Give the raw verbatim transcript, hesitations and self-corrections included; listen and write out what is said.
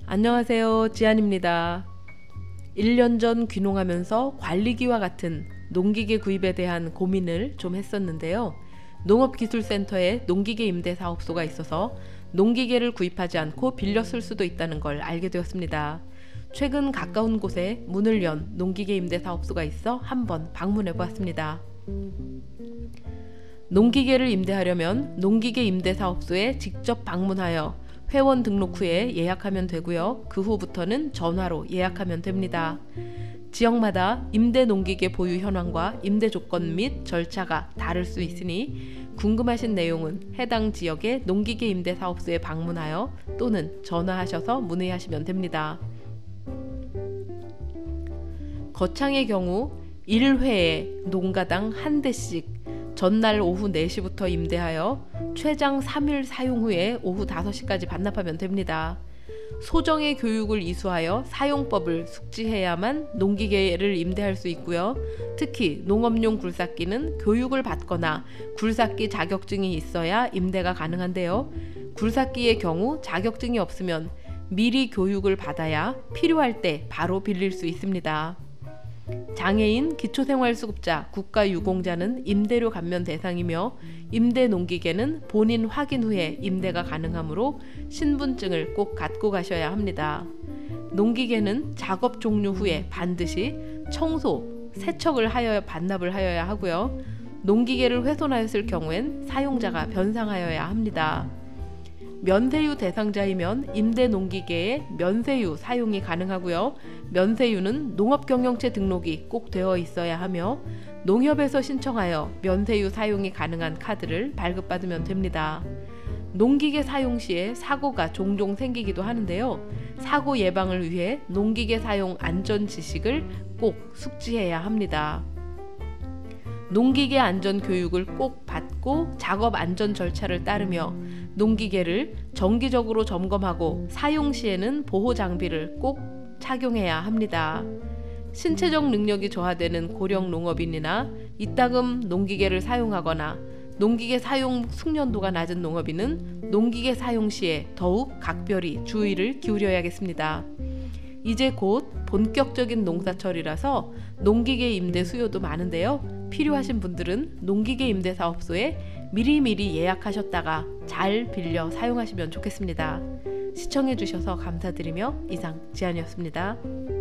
안녕하세요, 지안입니다. 일 년 전 귀농하면서 관리기와 같은 농기계 구입에 대한 고민을 좀 했었는데요. 농업기술센터에 농기계 임대사업소가 있어서 농기계를 구입하지 않고 빌려 쓸 수도 있다는 걸 알게 되었습니다. 최근 가까운 곳에 문을 연 농기계 임대사업소가 있어 한번 방문해 보았습니다. 농기계를 임대하려면 농기계 임대사업소에 직접 방문하여 회원 등록 후에 예약하면 되고요. 그 후부터는 전화로 예약하면 됩니다. 지역마다 임대 농기계 보유 현황과 임대 조건 및 절차가 다를 수 있으니 궁금하신 내용은 해당 지역의 농기계 임대사업소에 방문하여 또는 전화하셔서 문의하시면 됩니다. 거창의 경우 일 회에 농가당 한 대씩 전날 오후 네 시부터 임대하여 최장 삼 일 사용 후에 오후 다섯 시까지 반납하면 됩니다. 소정의 교육을 이수하여 사용법을 숙지해야만 농기계를 임대할 수 있고요. 특히 농업용 굴삭기는 교육을 받거나 굴삭기 자격증이 있어야 임대가 가능한데요. 굴삭기의 경우 자격증이 없으면 미리 교육을 받아야 필요할 때 바로 빌릴 수 있습니다. 장애인, 기초생활수급자, 국가유공자는 임대료 감면 대상이며 임대 농기계는 본인 확인 후에 임대가 가능하므로 신분증을 꼭 갖고 가셔야 합니다. 농기계는 작업 종료 후에 반드시 청소, 세척을 하여 반납을 하여야 하고요. 농기계를 훼손하였을 경우엔 사용자가 변상하여야 합니다. 면세유 대상자이면 임대 농기계에 면세유 사용이 가능하고요. 면세유는 농업경영체 등록이 꼭 되어 있어야 하며 농협에서 신청하여 면세유 사용이 가능한 카드를 발급받으면 됩니다. 농기계 사용 시에 사고가 종종 생기기도 하는데요. 사고 예방을 위해 농기계 사용 안전 지식을 꼭 숙지해야 합니다. 농기계 안전 교육을 꼭 받고 작업 안전 절차를 따르며 농기계를 정기적으로 점검하고 사용 시에는 보호 장비를 꼭 착용해야 합니다. 신체적 능력이 저하되는 고령 농업인이나 이따금 농기계를 사용하거나 농기계 사용 숙련도가 낮은 농업인은 농기계 사용 시에 더욱 각별히 주의를 기울여야겠습니다. 이제 곧 본격적인 농사철이라서 농기계 임대 수요도 많은데요. 필요하신 분들은 농기계 임대사업소에 미리미리 예약하셨다가 잘 빌려 사용하시면 좋겠습니다. 시청해주셔서 감사드리며 이상 지안이었습니다.